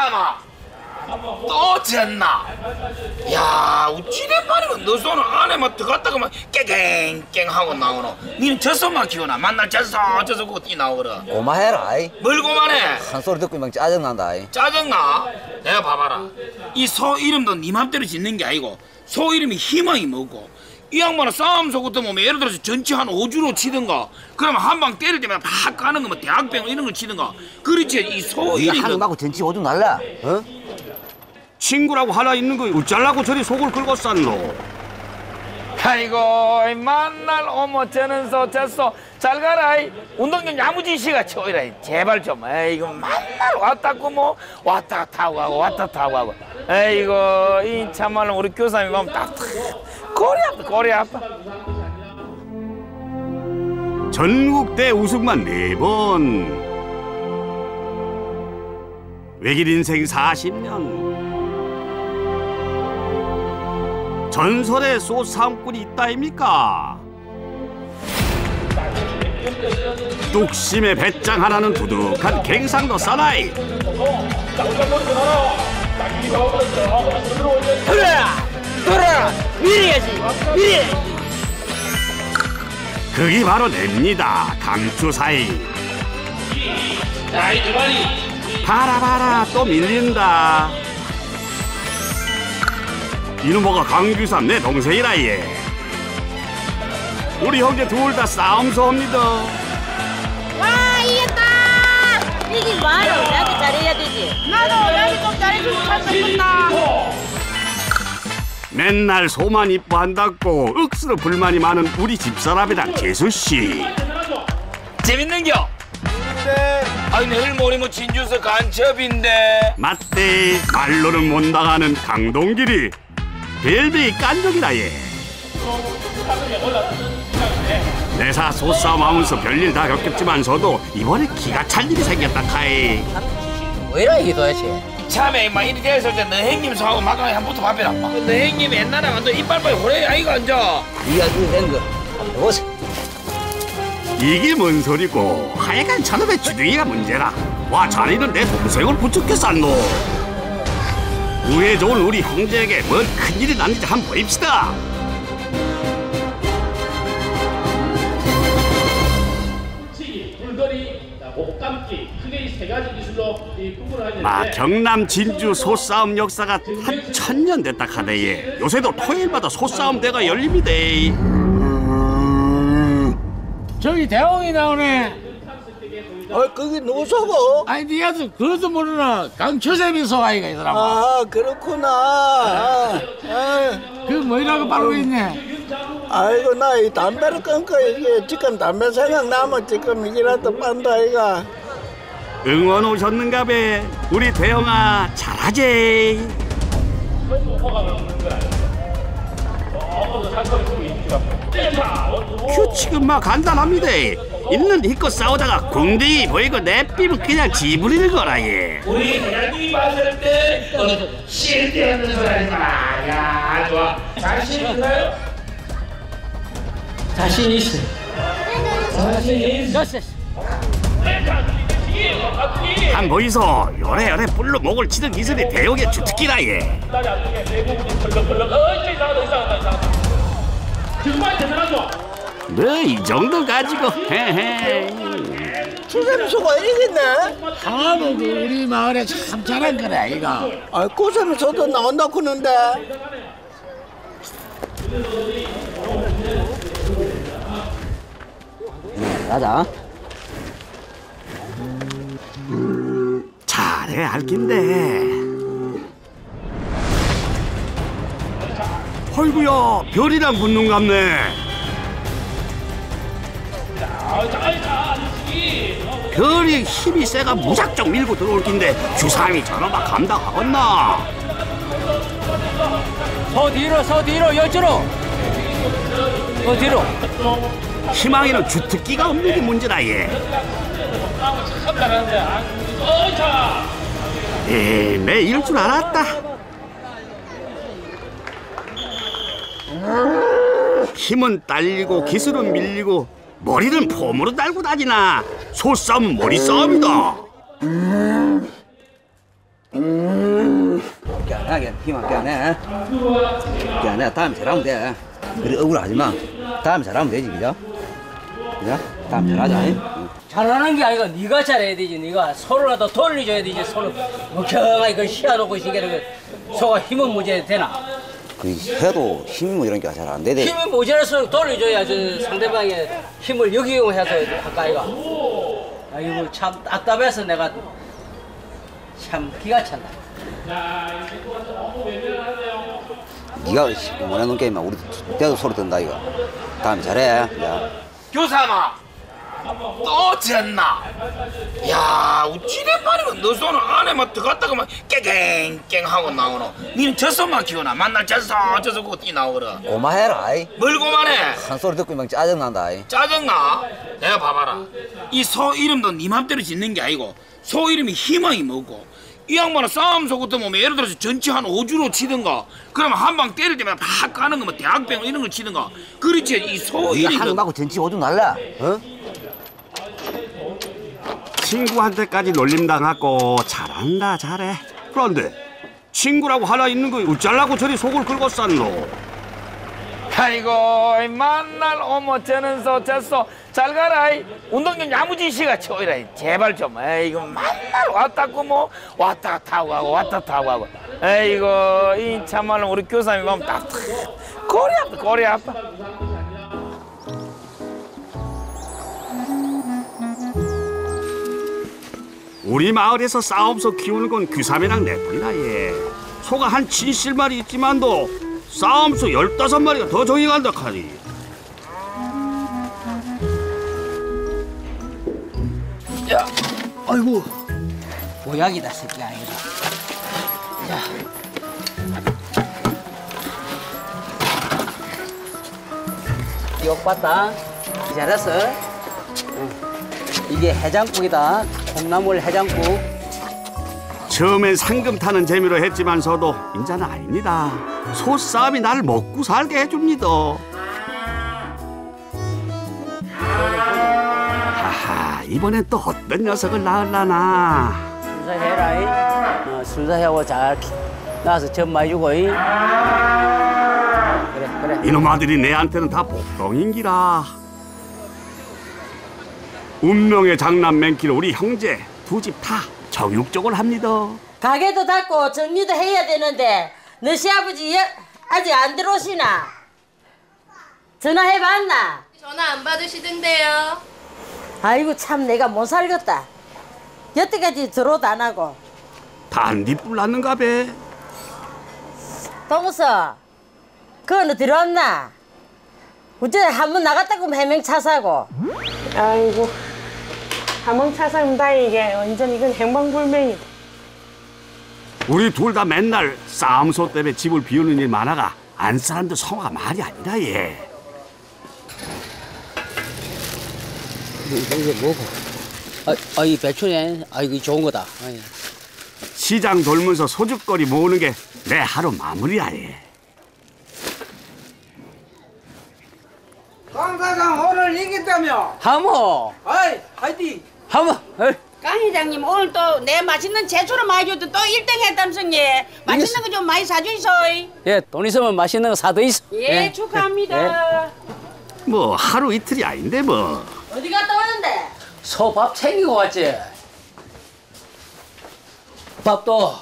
소삼아 또 졌나? 야, 우찌대빨이면 너 손을 안에만 들어갔다가 막 깽깽깽 하고 나오노. 니는 젖소만 키우나? 만날 젖소 그거 뛰 나오거라. 고마해라. 뭘 고만해? 한 소리 듣고 막 짜증난다. 짜증나? 내가 봐봐라. 이 소 이름도 니 맘대로 짓는 게 아니고 소 이름이 희망이 뭐고 이 양반은 싸움 소 같은 몸에 예를 들어서 전치 한 5주로 치든가 그러면 한 방 때릴 때마다 팍 까는 거면 대학병 이런 걸 치든가 그렇지. 이 소 이름이 하는 거하고 전치 오줌 날라. 어? 친구라고 하나 있는 거 어쩌려고 저리 속을 긁어 쌌노? 아이고 만날 어머 저는 소 졌소 잘 가라. 운동경 야무지시가 쳐이라 제발 좀. 에이고 만날 왔다고 뭐 왔다 타고 가고 왔다 타고 가고. 에이고 이 참말로 우리 교사님이 보면 딱 꼬리 아파. 전국대 우승만 4번. 외길 인생 40년. 전설의 소싸움꾼이 있다입니까? 뚝심의 배짱 하나는 두둑한 갱상도 사나이. 돌아 미래야지 미래. 그게 바로 냅니다. 강추사이. 봐라 또 밀린다. 이놈아가 강규삼 내 동생이라 얘. 우리 형제 둘 다 싸움소입니다. 와 이겼다. 이긴 뭐하러 나도 잘해야 되지. 나도 좀 잘해주면 잘했구나. 맨날 소만 이뻐한다고 억수로 불만이 많은 우리 집사람이랑 재수씨. 재밌는겨? 네. 아니 내일 모레 진주서 간첩인데. 맞대. 말로는 못 나가는 강동길이 벨베이 깐족이라 얘. 내사 소싸움 하면서 별일 다 겪었지만서도 이번에 기가 찰 일이 생겼다 카이. 왜라 이게 도대체? 참에 막 이리 되었을 때 너 형님 소하고 막강하게 한 붙어 밥이라 너 형님이 옛날에 완전 이빨빨 호래 아이가 앉아. 네가 그거 된 거. 여보세요. 이게 뭔 소리고 하여간 저놈의 주둥이가 문제라. 와 자네는 내 동생을 부축해 쌌노. 우애 좋은 우리 형제에게 뭔 큰일이 났는지 한번 보입시다. 경남 진주 소싸움 역사가 한 1000년 됐다 카대에 요새도 토요일마다 소싸움 대가 열립니다. 저기 대홍이 나오네. 그게 누구 소고? 아니 니가 그것도 모르나 강철샘이 소아이가 이 사람. 아 그렇구나. 그 뭐이라고 바르고 있네. 아이고 나 이 담배를 끊고 이게 지금 담배 생각나면 지금 이라도 빤다 아이가. 응원 오셨는가 봐. 우리 대영아 잘하지. 규칙은 막 간단합니다. 있는 힘껏 싸우다가 궁둥이 보이고 내삐면 그냥 지부리는 거라 얘. 우리 대장님이 봤을 때 쓸데없는 소리 하지 마라. 야 좋아. 자신 있어요? 자신 있어. 자신 있어. 한 보이소. 요래요래 뿔로 목을 치던 기술이 대용의 주특기라 얘. 너 이 정도 가지고 헤헤. 고삼소가 이겼네. 하나도 우리 마을에 참 잘한 거래 아이가. 고삼소도 나온다고 하는데. 가자. 잘해 알긴데. 헐구야 별이랑 붙는갑네. 별이 힘이 세가 무작정 밀고 들어올 낀데 규삼이 저놈아 감당하겠나. 서 뒤로 여주로. 뒤로. 희망이는 주특기가 없는 게 문제다 얘. 내 이럴 줄 알았다. 힘은 딸리고 기술은 밀리고 머리는 폼으로 달고 다니나. 소싸움은 머리 싸움이다. 편하게 힘만 빼내. 빼내. 다음에 잘하면 돼. 그래 억울하지 마. 다음에 잘하면 되지, 그죠? 그죠? 다음에 잘하자. 응. 잘하는 게 아니고 네가 잘해야 되지. 네가 손으로라도 돌려줘야 되지. 손을 멍청하게 그 씌워놓고 시계를 소가 힘은 모자라도 되나? 그 해도 힘이 뭐 이런 게 잘 안 되대. 힘이 모자라서 돌려줘야 저 상대방의 힘을 역이용해서 할까 이가. 아이고 참 답답해서 내가 참 기가 찬다. 네가 원하는 게임만 우리 때도 소리 든다 이거. 다음에 잘해. 야. 교사마 또 졌나? 야 우찌된 말이면 너 손을 안에만 들어갔다가 막 깽깽깽 하고 나오노. 니는 젖소만 키우나? 만날 젖소 그거 뛰 나오거라. 고마해라. 아이. 뭘 고만해? 한 소리 듣고 막 짜증난다. 아이. 짜증나? 내가 봐봐라. 이 소 이름도 네 맘대로 짓는 게 아니고 소 이름이 희망이 뭐고 이 양반은 싸움 속부터 보면 예를 들어서 전치 한 5주로 치든가 그러면 한 방 때릴 때마다 팍 가는 거면 대학병 이런 거 치든가 그렇지. 이 소 네가 하는 이름도 거하고 전치 오줌 날라. 어? 친구한테까지 놀림당하고 잘한다 잘해. 그런데 친구라고 하나 있는 거 어쩌려고 저리 속을 긁어 쌌노? 아이고 만날 어머 저는 소 졌소 잘 가라. 운동경 야무지시가 쳐이라 제발 좀. 에이고 만날 왔다고 뭐 왔다 타고 가고 왔다 타고 가고. 에이고 이 참말로 우리 교사님이 보면 딱 꼬리 아파 꼬리 아파. 우리 마을에서 싸움소 키우는 건 규삼이랑 내뿐이다 예. 소가 한 70마리 있지만도 싸움소 15마리가 더 정이 간다 카니. 야, 아이고 보약이다 새끼 아니다. 자, 욕 봤다. 잘했어. 이게 해장국이다. 콩나물 해장국. 처음엔 상금 타는 재미로 했지만서도 인자는 아닙니다. 소싸움이 나를 먹고 살게 해줍니다. 하하, 이번엔 또 어떤 녀석을 낳을라나. 순서해라. 순서하고 잘 나와서 전 많이 주고. 그래 그래. 이놈 아들이 내한테는 다 복덩인기라. 운명의 장남 맨키로 우리 형제 두 집 다 정육적을 합니다. 가게도 닫고 정리도 해야 되는데 너 시아버지 아직 안 들어오시나? 전화해봤나? 전화 안 받으시던데요. 아이고 참 내가 못 살겠다. 여태까지 들어도 안 하고. 반딧불 났는가 배. 동서 그거는 들어왔나? 어제 한번 나갔다고 해명 차사고. 아이고 가망차 산다 이게 완전 이건 행방불명이다. 우리 둘 다 맨날 싸움소 때문에 집을 비우는 일 많아가 안 사람도 성화가 말이 아니다 얘. 이게 뭐고? 이 배추네. 이거 좋은 거다. 시장 돌면서 소죽거리 모으는 게 내 하루 마무리야 얘. 강 사장 오늘 이겼다며? 하모. 아이 화이팅. 하모. 강 회장님 오늘 또 내 맛있는 제초를 많이 줬더 또 1등 했담성니. 맛있는 거 좀 많이 사주이소. 예, 돈 있으면 맛있는 거 사도 있어. 예, 축하합니다. 뭐 하루 이틀이 아닌데 뭐. 어디 갔다 오는데? 소 밥 챙기고 왔지. 밥도.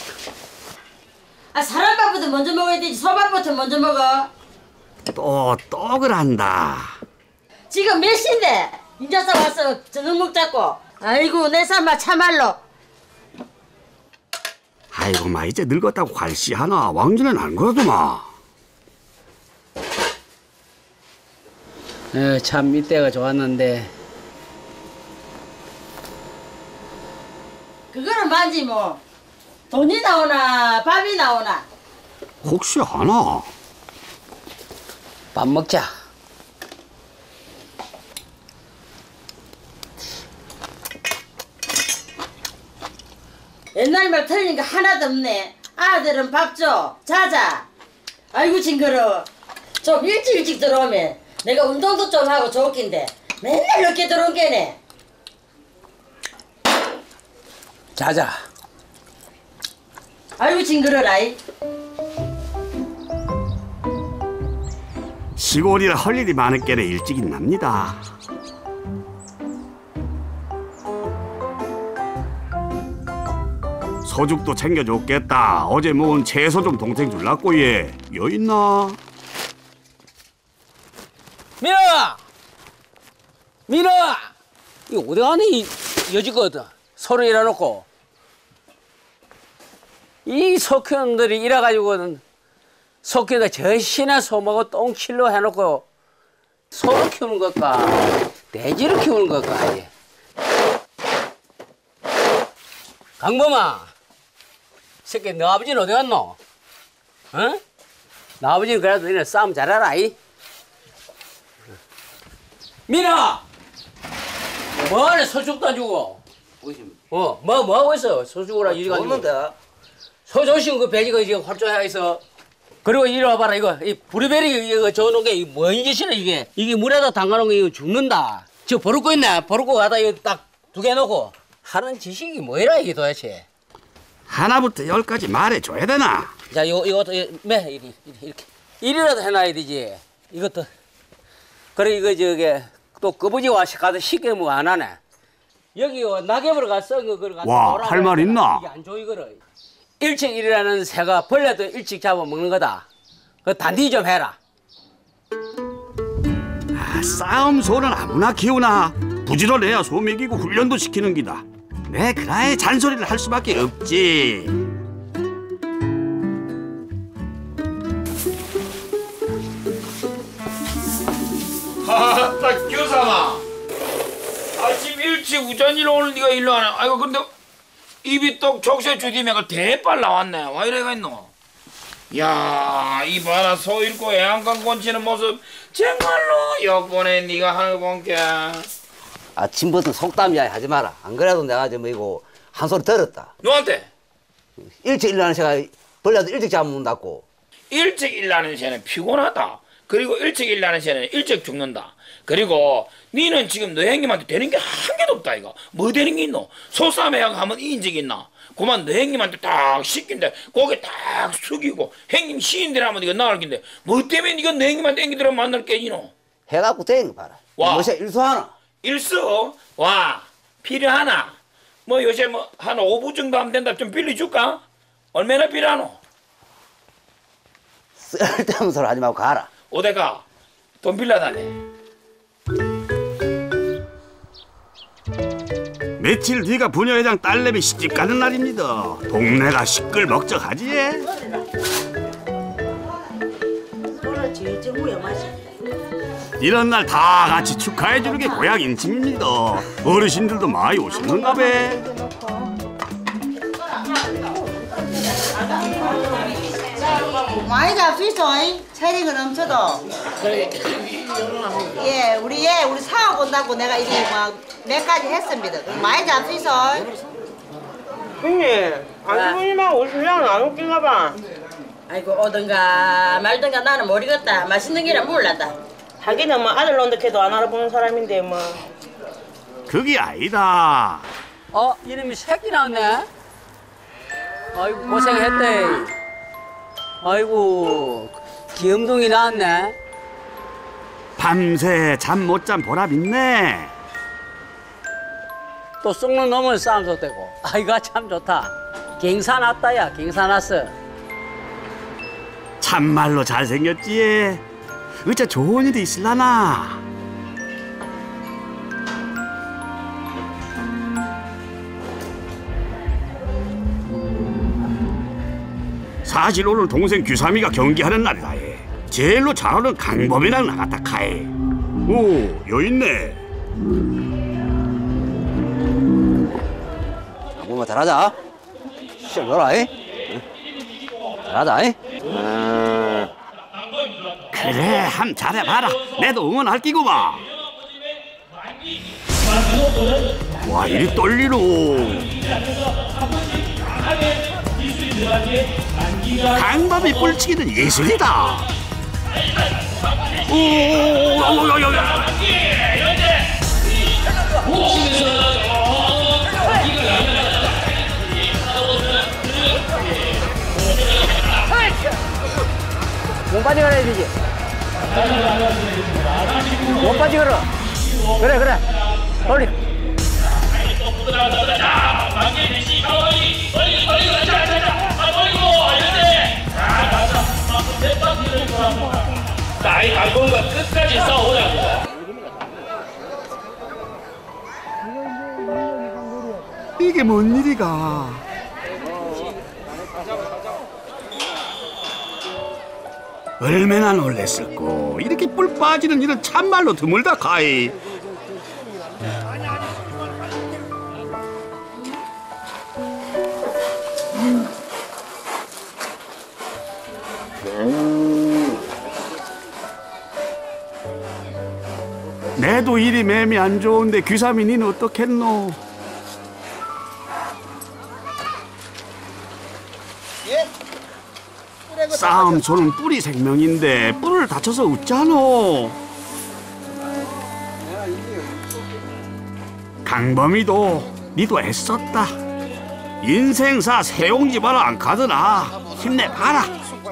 사람 밥부터 먼저 먹어야 되지. 소밥부터 먼저 먹어. 또 떡을 한다. 지금 몇 시인데? 인자서 와서 저녁 먹자고. 아이고 내 삶아 참말로. 아이고 마 이제 늙었다고 관시하나. 왕년엔 안 그러더만. 참 이때가 좋았는데. 그거는 만지 뭐. 돈이 나오나 밥이 나오나. 혹시 하나? 밥 먹자. 옛날 말 틀린 거 하나도 없네. 아들은 밥 줘. 자자. 아이고 징그러워. 좀 일찍 들어오면 내가 운동도 좀 하고 좋긴데 맨날 늦게 들어온 게네. 자자. 아이고 징그러라이. 시골이라 할 일이 많은 게래 일찍 일납니다. 소죽도 챙겨줬겠다. 어제 모은 채소 좀 동생 줄라고 얘. 여 있나? 민아! 민아! 이거 어디 가니? 이 여지거든. 서로 일해놓고. 이 석현들이 일해가지고는 석현가 저 신의 소먹고 똥킬로 해놓고 소를 키우는 것까 돼지를 키우는 것까 이게. 강범아, 새끼 너 아버지는 어디 갔노? 어? 너 아버지는 그래도 너네 싸움 잘해라 이. 민아! 뭐하네 소죽도 안 주고. 뭐 하고 있어? 소죽을 이리 가지고. 없는데. 소조신 그 배지가 지금 활조해 있어. 그리고 이리 와봐라 이거 이 부리베리 이거 저어놓은 게 이게 뭔 짓이야 이게. 이게 물에다 담가놓은 게 이거 죽는다. 저 버릇고 있네. 버릇고 가다 이거 딱 두 개 놓고 하는 지식이 뭐이라 이게 도대체. 하나부터 10까지 말해줘야 되나? 자 이것도 이렇게 이리라도 해놔야 되지. 이것도 그래 이거 저게 또 꺼부지 와서 가서 쉽게 뭐 안 하네. 여기 낙엽을 가서 그걸 갖다 와, 할 말 있나? 이게 안 좋이거려. 일찍 일어나는 새가 벌레도 일찍 잡아먹는 거다. 그 단디 좀 해라. 아, 싸움소는 아무나 키우나? 부지런해야 소 먹이고 훈련도 시키는 기다. 내 그라의 잔소리를 할 수밖에 없지. 아따 교사마 아침 일찍 우전이로 오늘 네가 일로 하네. 아이고 근데 입이 똑 족쇄 주디면 대빨 나왔네. 와 이래가 있노? 야 이봐라 소 잃고 애완강 곤치는 모습 정말로 역번에 네가 하는 건게. 아침부터 속담 이야기 하지 마라. 안 그래도 내가 좀 이거 한 소리 들었다. 누구한테? 일찍 일어나는 새가 벌레도 일찍 잡는다고. 일찍 일나는 새는 피곤하다. 그리고 일찍 일나는 새는 일찍 죽는다. 그리고 니는 지금 너 형님한테 되는 게 한 개도 없다 이거. 뭐 되는 게 있노? 소싸움에 하면 이 인적 있나? 그만 너 형님한테 딱 시킨데 고개 딱 숙이고 형님 시인들 하면 이거 나을 긴데 뭐 때문에 니가 너 형님한테 앵기들어 만날 게이노? 해갖고 되는 거 봐라. 와. 요새 일수하나? 일수? 와 필요하나? 뭐 요새 뭐 한 5부 정도 하면 된다. 좀 빌려줄까? 얼마나 필요하노? 쓸데없는 소리 하지 말고 가라. 어디가? 돈 빌려다네. 며칠 뒤가 부녀회장 딸내미 시집 가는 날입니다. 동네가 시끌벅적하지. 이런 날 다 같이 축하해주는 게 고향 인심입니다. 어르신들도 많이 오시는가 봐. 많이 잡수있어. 체리가 넘쳐도. 예, 우리 사업 온다고 내가 이게 몇 가지 했습니다. 많이 잡수있어. 형님, 아주버님하고 오시면 안 웃긴가 봐. 아이고 오든가 말든가 나는 모르겠다. 맛있는 게는 몰랐다. 자기는 뭐 아들 논다 해도 안 알아보는 사람인데 뭐. 그게 아니다. 이름이 새끼 나왔네. 아이고 고생했대. 아이고 귀염둥이 나왔네. 밤새 잠 못 잔 보람 있네. 또 쑥는 놈은 싸움 좋대고. 아이고 참 좋다. 갱사 났다야. 갱사 났어. 참말로 잘생겼지. 어째 좋은 일이 있을라나. 사실 오늘 동생 규삼이가 경기하는 날이다. 제일로 잘하는 강범이랑 나갔다 카이. 오, 여 있네. 강범아 잘하자. 시험 놀아. 잘하자. 그래, 함 잘해봐라. 내도 응원할 끼구만. 와, 이리 떨리노. 강범이 뿔치기는 예술이다. 몸빠지 걸어야 되지. 몸빠지 걸어. 그래, 그래. 올리. 나이 강건과 끝까지 싸우자고. 이게 뭔 일이가? 얼마나 놀랬을꼬. 이렇게 뿔 빠지는 일은 참말로 드물다 카이. 내도 일이 매미 안 좋은데 귀삼이 니는 어떻겠노? 싸움소는 뿔이 생명인데 뿔을 다쳐서 웃자노. 강범이도 니도 애썼다. 인생사 세용지 봐라 안 가드나. 힘내봐라.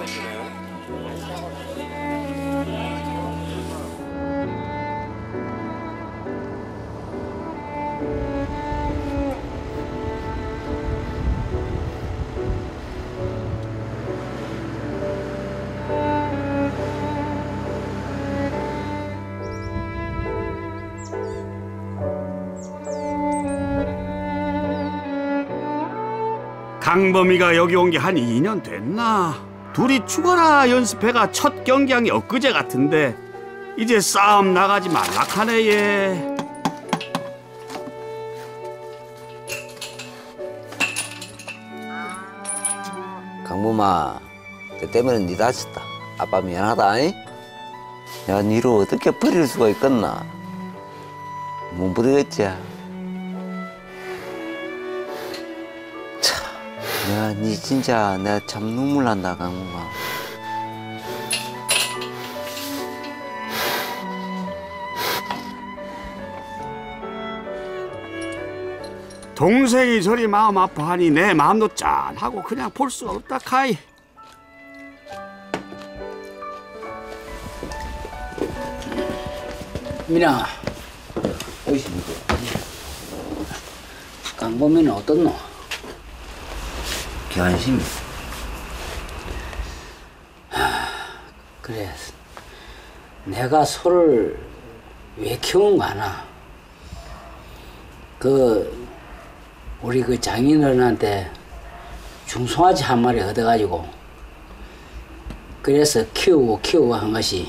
강범이가 여기 온 게 한 2년 됐나? 둘이 죽어라 연습회가 첫 경기한 게 엊그제 같은데 이제 싸움 나가지 말락하네 얘. 강범아, 때 때문에 니 다쳤다. 아빠 미안하다. 잉? 야, 니를 어떻게 버릴 수가 있겠나? 못 버리겠지. 야, 니 진짜 내가 참 눈물 난다, 강범아. 동생이 저리 마음 아파하니 내 마음도 짠하고 그냥 볼 수 없다 카이. 민아, 강범이는 어떻노? 기관심이. 그래, 내가 소를 왜 키운 거 아나? 우리 그 장인어른한테 중송아지 한 마리 얻어가지고 그래서 키우고 한 것이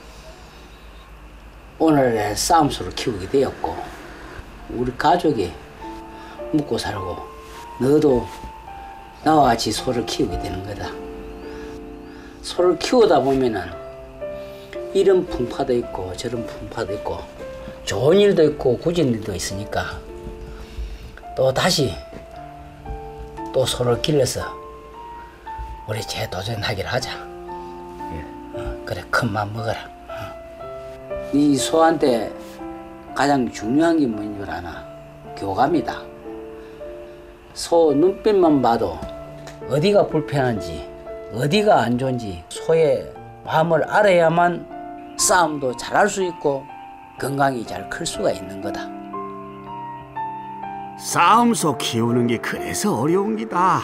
오늘의 싸움소를 키우게 되었고, 우리 가족이 먹고 살고 너도 나와 같이 소를 키우게 되는 거다. 소를 키우다 보면은 이런 풍파도 있고 저런 풍파도 있고 좋은 일도 있고 굳은 일도 있으니까 또 다시 또 소를 길러서 우리 재도전하기를 하자. 그래, 큰 맘 먹어라. 이 소한테 가장 중요한 게 뭔지 줄 아나? 교감이다. 소 눈빛만 봐도 어디가 불편한지 어디가 안 좋은지 소의 마음을 알아야만 싸움도 잘할 수 있고 건강히 잘 클 수가 있는 거다. 싸움소 키우는 게 그래서 어려운 기다.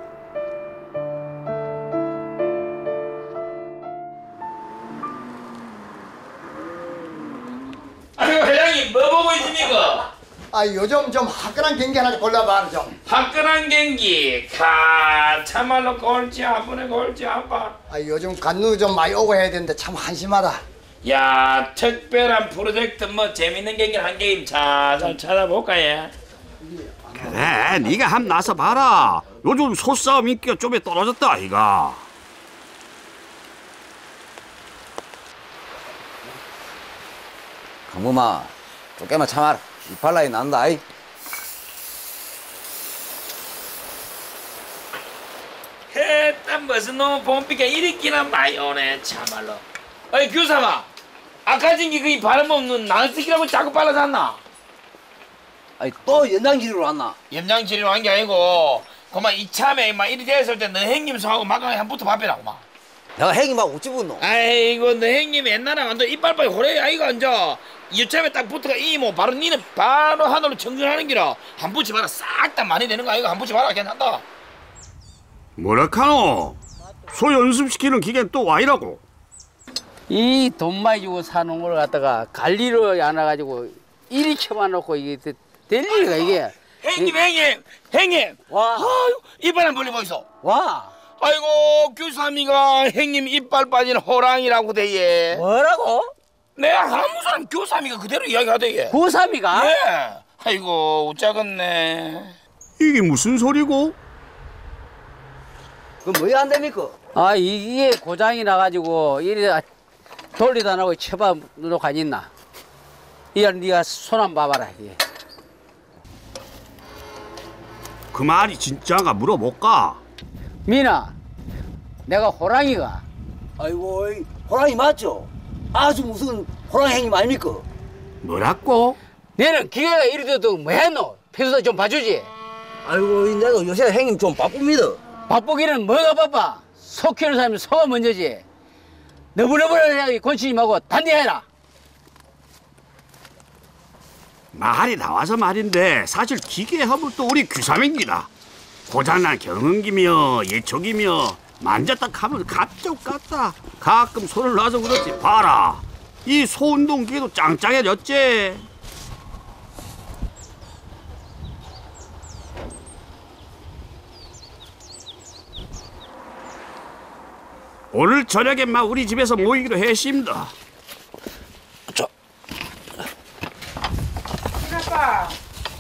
아이고 회장님 뭐 보고 있습니까? 아, 요즘 좀 화끈한 경기 하나 골라봐 좀. 화끈한 경기. 참말로 골치 아프네, 골치 아파. 아, 요즘 간누 좀 많이 오고 해야 되는데 참 한심하다. 야, 특별한 프로젝트 뭐 재밌는 경기 한 게임 잘 찾아볼까 예. 그래, 네가 한번 나서 봐라. 요즘 소싸움 인기가 좀 떨어졌다 아이가. 강범아, 조금만 참아라. 이빨라이 난다. 아이. 딱 무슨 놈 봄비가 이리끼나 많이 오네 참말로. 어이 규사마, 아까 전기 그 바람 없는 난쓰기라고 자꾸 빨라졌나? 아니 또 연장지리로 왔나? 연장지리로 한 게 아니고 그만 이참에 막 이리 됐을 때 너 형님 소하고 막강에 한 붙어 밥이라고 막. 내가 형님하고 어찌 붙노? 아이고 너 형님 옛날에 완전 이빨빨 호래 아이가 앉아 유참에 딱 붙어가 이모 바로 니는 바로 하늘로 청진하는 기라 한 붙이 봐라 싹 다 많이 되는 거 아이가 한 붙이 봐라 괜찮다. 뭐라카노? 소 연습시키는 기계는 또 와이라고? 이 돈 많이 주고 사는 걸 갖다가 관리를 안 해가지고 이리 쳐놔놓고 이게 될 리가 이게. 형님 와. 아유, 이빨 안 벌리고 있어. 와. 아이고 교삼이가 형님 이빨 빠진 호랑이라고 대예. 뭐라고? 내가 아무 사람 교삼이가 그대로 이야기하대예. 교삼이가? 네. 아이고 웃자겠네. 이게 무슨 소리고? 그럼 뭐 안 됩니까? 아 이게 고장이 나가지고 이리 돌리다 나고 쳐봐 놓고 가있나? 이거 네가 손 한 봐봐라 이게. 그 말이 진짜가 물어볼까? 미나, 내가 호랑이가. 아이고 호랑이 맞죠? 아주 무슨 호랑이 형님 아닙니까? 뭐라고? 너는 기계가 이리도 뭐 했노? 평소 좀 봐주지. 아이고 내가 요새 형님 좀 바쁩니다. 바쁘기는 뭐가 바빠? 소 키우는 사람이 소가 먼저지. 너부너부를 권치님하고 단대해라. 말이 나와서 말인데 사실 기계 하면 또 우리 규삼입니다. 고장난 경운기며 예촉이며 만졌다 하면 갑쪽 같다. 가끔 손을 놔서 그렇지. 봐라. 이 소운동기계도 짱짱해졌지. 오늘 저녁에 막 우리 집에서 모이기로 했습니다. 큰아빠.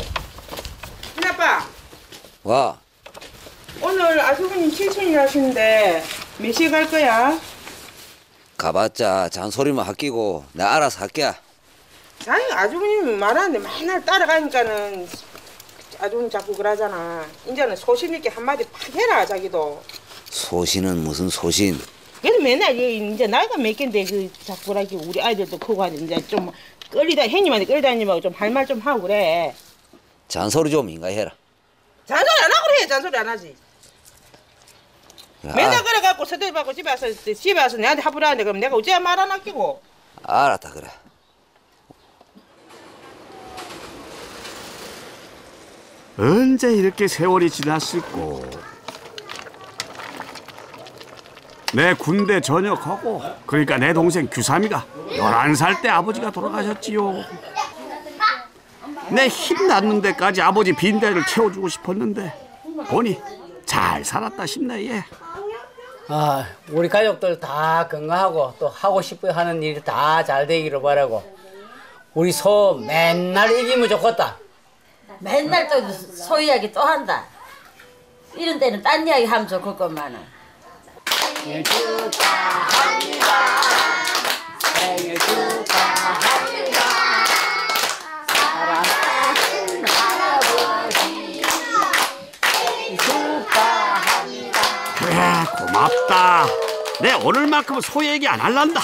큰아빠. 와. 오늘 아주버님 칠순일 하시는데 몇 시에 갈 거야? 가봤자 잔소리만 아끼고 내가 알아서 할게. 아니 아주버님 말하는데 맨날 따라가니까는 아주버님 자꾸 그러잖아. 이제는 소신 있게 한마디 팍 해라 자기도. 소신은 무슨 소신? 그래도 맨날 이제 나이가 몇 갠데 그 자꾸 이렇게 우리 아이들도 크고 하는데 이제 좀 끌리다 형님한테 끌리다니면 좀 할 말 좀 하고 그래. 잔소리 좀 인가해라. 잔소리 안 하고 그래. 잔소리 안 하지. 야, 맨날 그래갖고 서들 받고 집에 와서 내한테 하부라는데 그럼 내가 어째 말 안 아끼고. 알았다 그래. 언제 이렇게 세월이 지났을꼬. 내 군대 전역하고 그러니까 내 동생 규삼이가 11살 때 아버지가 돌아가셨지요. 내 힘 났는 데까지 아버지 빈대를 채워주고 싶었는데 보니 잘 살았다 싶네. 얘. 아, 우리 가족들 다 건강하고 또 하고 싶어 하는 일이 다 잘 되기를 바라고. 우리 소 맨날 이기면 좋겠다. 맨날 또 소 이야기 또 한다. 이런 데는 딴 이야기 하면 좋을 것만은. 생일 축하합니다. 생일 축하합니다. 사랑하는 할아버지 생일 축하합니다. 그래 고맙다. 내 오늘만큼은 소 얘기 안 할란다.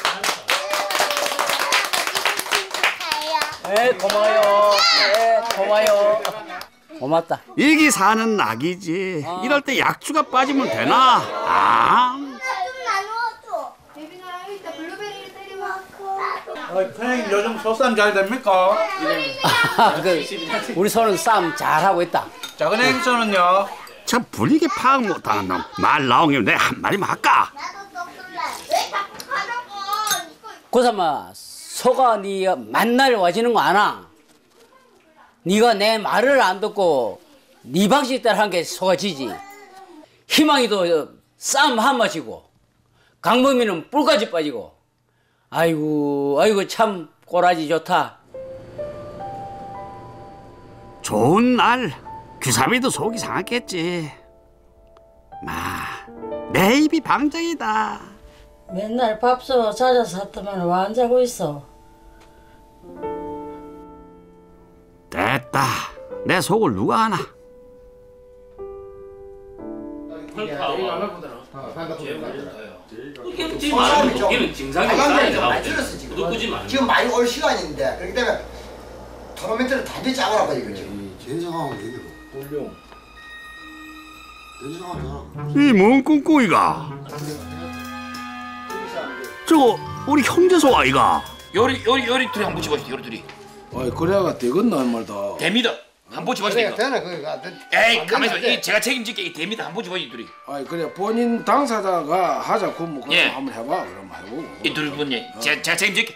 네 고마워요. 네 고마워요. 고맙다. 일기 사는 낙이지. 이럴 때 약주가 빠지면 되나? 아. 선생님 요즘 소쌈 잘 됩니까? 우리 소는 싸움 잘하고 있다. 작은 행소는요? 참 분위기 파악 못하는 놈. 말 나오면 내가 한마디만 할까? 고삼아, 소가 네 만날 와지는 거 아나? 네가 내 말을 안 듣고 네 방식 따라 한 게 소가 지지. 희망이도 싸움 한 마시고 강범이는 뿔까지 빠지고. 아이고 참 꼬라지 좋다. 좋은 날 규삼이도 속이 상했겠지. 내 입이 방정이다. 맨날 밥솥 찾아서 샀더만 왜 안 자고 있어? 됐다. 내 속을 누가 아나? 지금 많이 올 시간인데 그렇기 때문에 토너멘트를 단지 짜거라고 이거지. 이 뭔 꿍꿍이가? 저거 우리 형제소 아이가? 요리 둘이 한번 보시고 요리 둘이. 어이 그래가 되겠나 말다. 됩니다. 한번 보시고 이거. 되나 그거. 에이 가만히 있어. 이 제가 책임질게. 이 됩니다. 한번 보시고 둘이. 아이 그래 본인 당사자가 하자 그러면 그거 예. 한번 해봐. 그럼 해보고. 이 둘이 분이 제가 책임질게.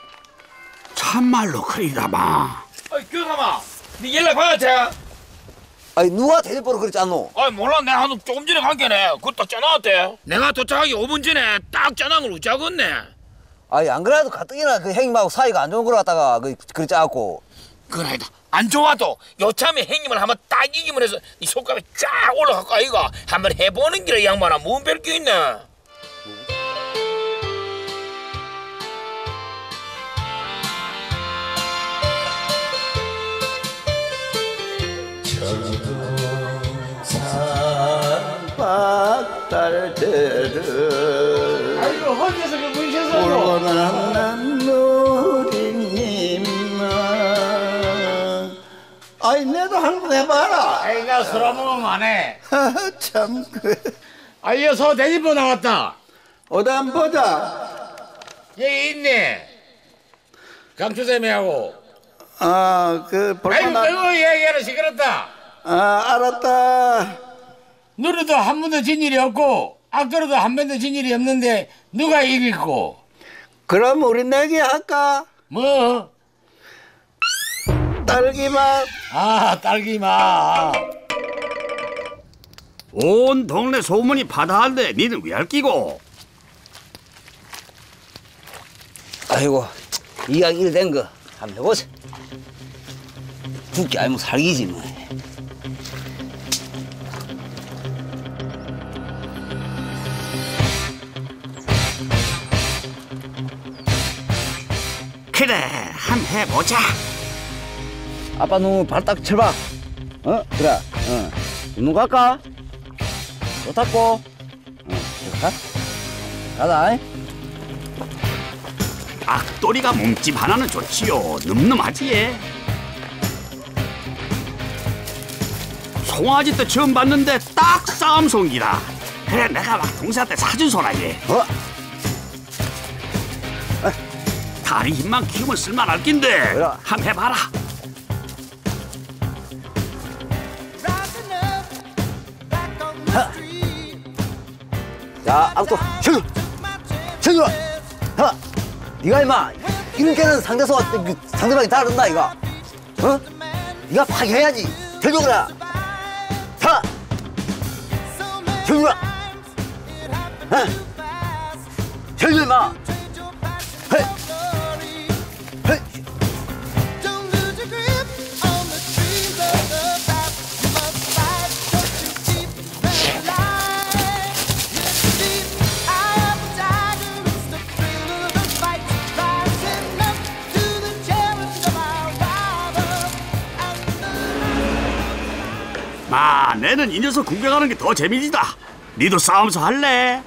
참말로 그리다마. 교사마, 네 연락 받았자. 아니 누가 대접보러 그랬지 않노? 몰라. 내가 한 조금 전에 간 게네. 그거 딱 짜놨대. 내가 도착하기 5분 전에 딱 짜놓은 걸 어쩌겠네. 아니 안 그래도 가뜩이나 그 형님하고 사이가 안 좋은 걸 갖다가 그리 짜갖고. 그건 아니다. 안 좋아도 요참에 형님을 한번 딱 이기면 해서 이 속감이 쫙 올라갈까 아이가. 한번 해보는 길에 이 양반아 뭔 별 게 있네. 박달들을 아이고 혼자서 그 문신 울고 난난 누리님 아이 내도 한번 해봐라. 아이가 술 한 모금 안 해. 참 그래. 아이가 소 대집보 나왔다. 어디 한번 보자. 여기 있네. 강추쌤이하고. 그 아이고 볼만한. 그거 이야기하는 시끄럽다. 알았다. 누르도 한 번도 진 일이 없고 악도로도 한 번도 진 일이 없는데 누가 이길고? 그럼 우리 내기 할까? 뭐? 딸기맛. 아 딸기맛. 온 동네 소문이 파다한데 니는 왜 할끼고? 아이고 이왕 일 된 거 한번 해보자. 죽기 아니면 살기지 뭐. 그래, 한번 해보자. 아빠 눈 발 딱 쳐봐. 그래. 눈 갈까? 좋다고. 가. 가다. 악돌이가 몸집 하나는 좋지요. 늠름하지. 송아지 때 처음 봤는데 딱 싸움송이다. 그래, 내가 막 동생한테 사준 소라지. 다리 힘만 키우면 쓸만할 낀데. 그래. 한번 해봐라. 자, 악도 쳐줘. 쳐줘. 하. 네가 임마 이런 게는 상대방이 다른다 이거. 네가 파괴해야지. 쳐줘 그래. 하. 쳐줘. 쳐줘 임마. 헤이. 헤이. 마, 내는 이 녀석 구경하는 게 더 재미지다. 니도 싸움서 할래?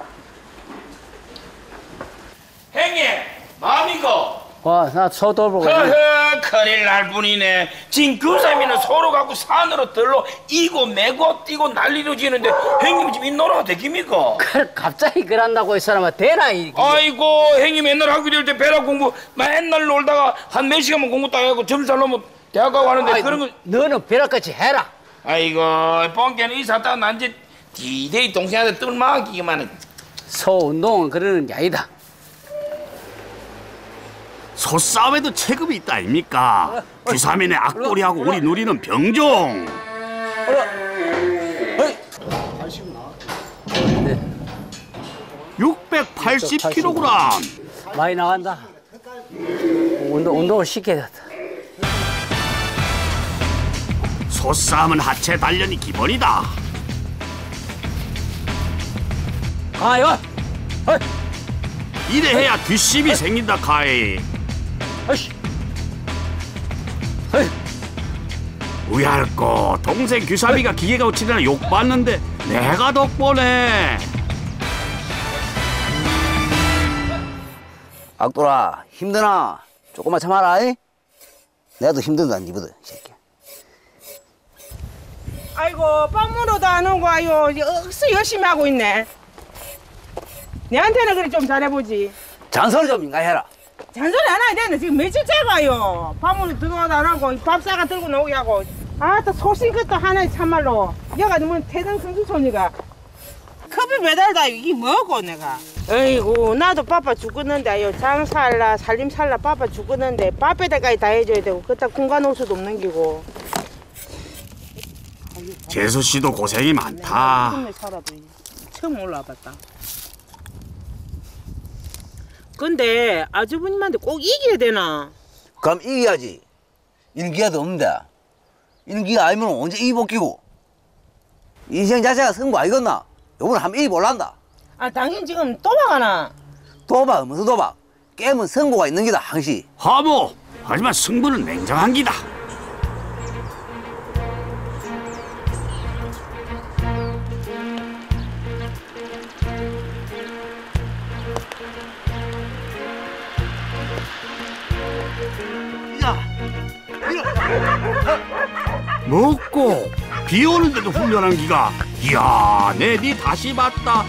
형님, 마음이고. 나 서돌보고. 허허, 큰일 날 뿐이네. 지금 교사님은 서로 갖고 산으로 들러 이고 매고 뛰고 난리로 지는데 형님 지금 이 노래가 되깁니까? 갑자기 그런다고 이 사람아 되나 이게. 아이고, 형님 옛날 학교 다닐 때 배락 공부 맨날 놀다가 한 몇 시간만 공부 딱 하고 점수 잘 놓으면 대학 가고 하는데 아이, 그런 거. 너는 벼락같이 해라. 아이고, 뻥개는 이 사따가 난 이제 디데이 동생한테 뜰막기만 해. 소운동은 그러는 게 아니다. 소싸움에도 체급이 있다 아닙니까? 규삼인의 악돌이하고 우리 누리는 병종. 680kg. 많이 나간다. 운동을 시켜야 돼. 소싸움은 하체 단련이 기본이다. 아 이거. 이래 해야 뒷심이 생긴다 카이. 아이씨. 우얄꼬 동생 규삼이가 기계가 우치려나 욕받는데 내가 덕보네. 악돌아 힘드나? 조금만 참아라. 내가 더 힘든다 니보다 이 새끼. 아이고 빵무로도 안 오고 아유 억수 열심히 하고 있네. 내한테는 그래 좀 잘해보지. 잔소리 좀 인가해라. 잔소리 안 해야 되는데 지금 며칠째 가요. 밥은 들어가도 안 하고 밥사가 들고 나오게 하고. 아따 소신 것도 하나에 참말로. 여가 뭐 태등 성수촌이가 커피 배달다 이게 뭐고 내가. 어이구 나도 바빠 죽겠는데 장사할라 살림 살라 바빠 죽겠는데 밥 배달까지 다 해줘야 되고 그따 공간 올 수도 없는 기고. 재수 씨도 고생이 많다. 살아도 처음 올라와봤다. 근데 아주버님한테 꼭 이겨야 되나? 그럼 이겨야지. 일기야도 없는데. 일기가 아니면 언제 이복기고. 인생 자체가 승부 아니겠나? 요번에 한번 이겨볼란다. 아 당신 지금 도박하나? 도박 무슨 도박? 게임은 승부가 있는 기다 항시. 하모 하지만 승부는 냉정한 기다. 먹고 비 오는데도 훈련한 기가. 이야 내 니 다시 봤다.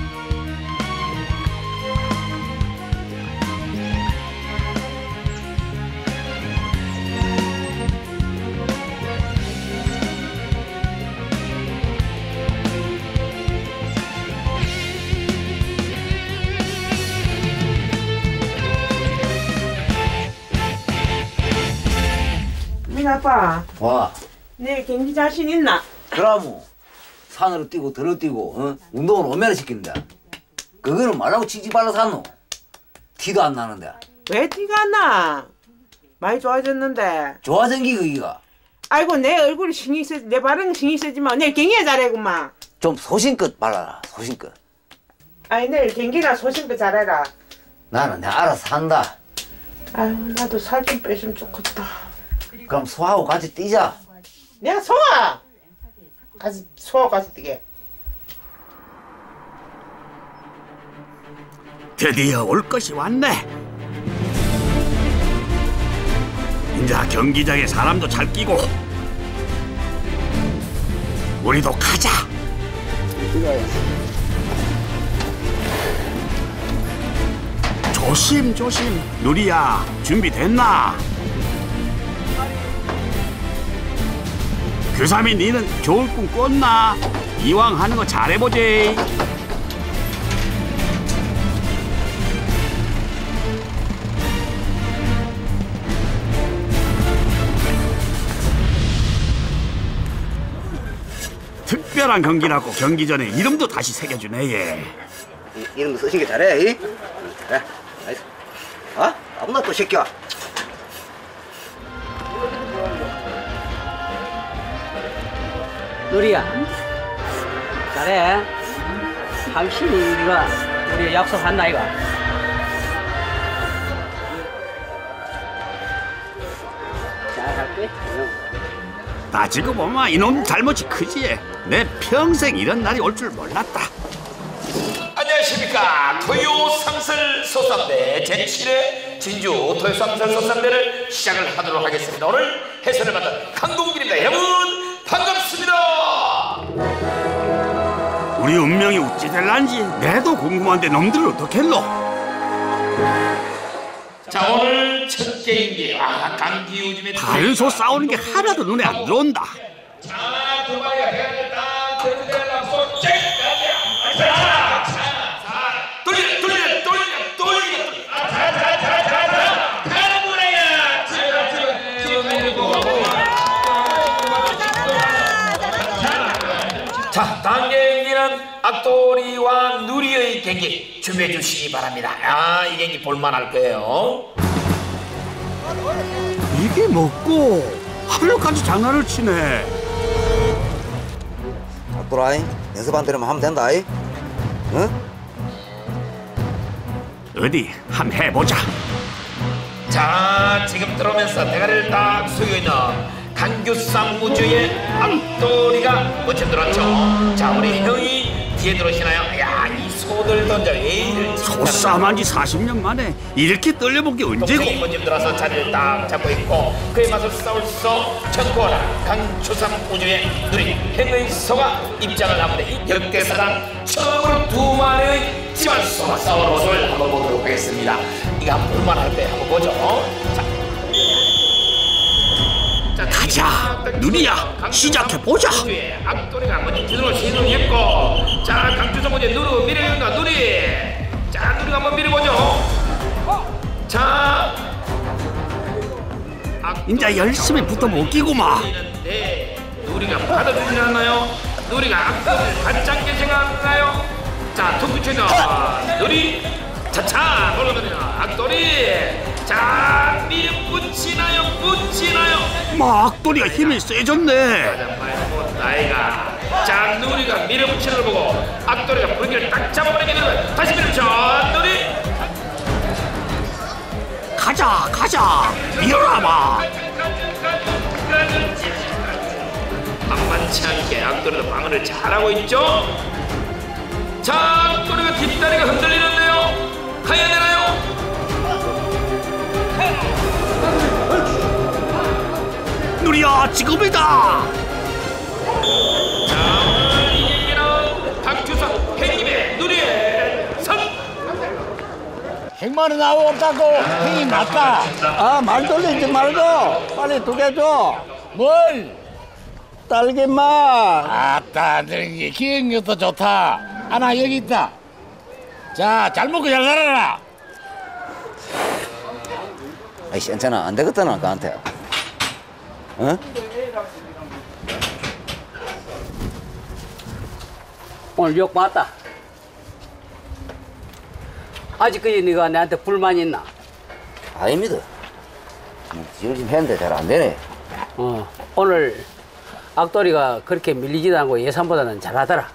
민 아빠 와. 내일 경기 자신 있나? 그럼 산으로 뛰고 들어 뛰고 운동을 얼마나 시키는데. 그거는 말라고 치지 말라서 하노. 티도 안 나는데. 왜 티가 안 나? 많이 좋아졌는데. 좋아진 기 그기가. 아이고 내 얼굴이 신경 쓰, 내 발은 신경 쓰지만 내일 경기에 잘해구만. 좀 소신껏 발라라. 소신껏. 아니 내일 경기나 소신껏 잘해라. 나는 내가 알아서 한다. 아유 나도 살 좀 빼주면 좋겠다. 그럼 소하고 같이 뛰자. 내가 소아 같이 소아 같이 뛰게. 드디어 올 것이 왔네. 이제 경기장에 사람도 잘 끼고 우리도 가자. 조심 조심. 누리야 준비됐나? 규삼이 니는 좋을 꿈 꿨나? 이왕 하는 거 잘해보지. 특별한 경기라고 경기 전에 이름도 다시 새겨주네 얘. 이름도 쓰시기 잘해. 그래. 나이스. 어? 아무나 또 새끼야. 누리야 잘해. 당신이 우리가 우리 약속한 이가. 잘할게. 따지고 보면 이놈 잘못이 크지. 내 평생 이런 날이 올 줄 몰랐다. 안녕하십니까. 토요상설 소삼대 제7회 진주 토요상설 소삼대를 시작을 하도록 하겠습니다. 오늘 해설을 맡은 강동길입니다. 여러분 반갑습니다. 우리 운명이 어찌 될란지 내도 궁금한데 놈들은 어떻겠노? 자 오늘 첫 게임기 강기우즘의 다른 소 싸우는 게 하나도 눈에 안 들어온다. 두 마리가 대가리를 딱 들고 손 잭! 자, 다음 경기는 악돌이와 누리의 경기 준비해 주시기 바랍니다. 이 경기 볼만할 거예요. 이게 뭐고 하늘까지 장난을 치네. 악돌아이 연습한 대로만 하면 된다. 응? 어디 한번 해보자. 자, 지금 들어오면서 대가리를 딱 숙여 있는 강규상 무주의 악돌이가 먼저 들어왔죠. 자, 우리 형이 뒤에 들어오시나요? 야, 이 소들 던져 A를 소싸움한 지 40년 만에 이렇게 떨려본 게 언제고? 동생이 먼저 들어와서 자리를 딱 잡고 있고 그에 맞서 싸울 수 전투하라 강추상 우주의 누리 행의 소가 입장을 하는데 이 역대사상 처음으로 두 마리의 집안 소마 싸워 모습을 한번 보도록 하겠습니다. 이거 한번 볼만할 때 한번 보죠. 자, 가자, 누리야, 시작해보자. 악돌이가 먼저 제대로 시도했고, 자, 강주성 먼저 누르 밀어준다, 누리. 자, 누리가 한번 밀어보죠. 자, 이제 열심히 붙어 못 끼고마. 네, 누리가 받아주지 않나요? 누리가 악돌을 받지 않게 생각하나요? 자, 툭 붙여줘, 누리. 차차, 올라가네요, 악돌이. 자, 밀어 붙이나요? 악돌이가 힘이 세졌네. 나이가. 자, 누리가 밀어 붙이는 걸 보고 악돌이가 부르기를 딱 잡아버리게 되면 다시 밀어 붙여, 누리. 가자, 밀어라마. 만만치 않게 악돌이도 방어를 잘하고 있죠. 자, 악돌이가 뒷다리가 흔들리는데요. 가야 되나요? 누리야, 지금이다. 자, 이기는 박주성 행님의 누리의 선. 행만은 아무 없다고 행이 맞다. 아, 말 돌리지 말고 빨리 2개 줘. 뭘? 딸기맛. 아따, 이 기억력도 좋다. 하나 여기 있다. 자, 잘 먹고 잘 살아라. 아이 괜찮아 안 되겠다 나한테. 어? 오늘 욕 봤다. 아직까지 네가 나한테 불만 있나? 아닙니다. 열심히 했는데 잘 안 되네. 오늘 악돌이가 그렇게 밀리지도 않고 예상보다는 잘하더라.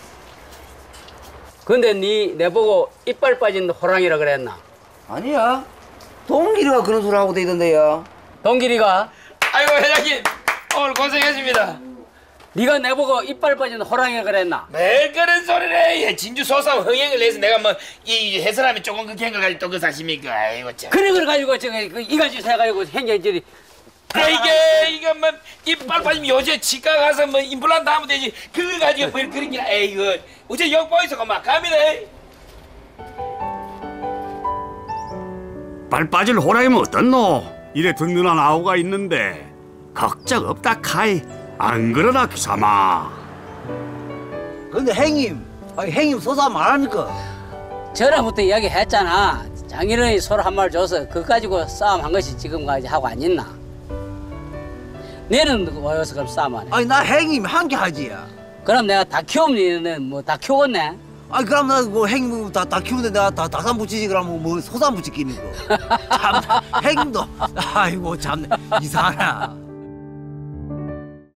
근데 네 내보고 이빨 빠진 호랑이라 그랬나? 아니야. 동길이가 그런 소리 하고 다니던데요. 동길이가? 아이고, 회장님 오늘 고생했습니다. 네가 내보고 이빨 빠진 호랑이라 그랬나? 매 그런 소리래. 예, 진주 소사 흥행을 내서 내가 뭐 이 해사람이 조금 그렇게 한걸 가지고 또 그 사십니까? 아이고 참. 그런 걸 가지고 이 가지 해가지고 행여질이. 이게 뭐 이빨 빠지면 요새 치과 가서 뭐 임플란트 하면 되지. 그걸 가지고 뭐 그런 게 에이고 어째 역보이서 막 갑니다. 발 빠질 호랑이면 어떻노? 이래 든든한 아우가 있는데 걱정 없다 카이. 안 그러나 귀삼아. 근데 행님, 행님 소사 말하니까. 전화부터 이야기했잖아. 장인어른이 소를 한 말 줘서 그거 가지고 싸움한 것이 지금까지 하고 안 있나? 내는 와서 그럼 싸움하네. 아니 나 행님 한 개 하지. 그럼 내가 다 키우면 너는 뭐 다 키우겠네? 아니 그럼 나 뭐 행님 다 키우는데 내가 다산 붙이지 그러면 뭐 소산 붙이기는 거. 참 행님도 아이고 참 이상하나.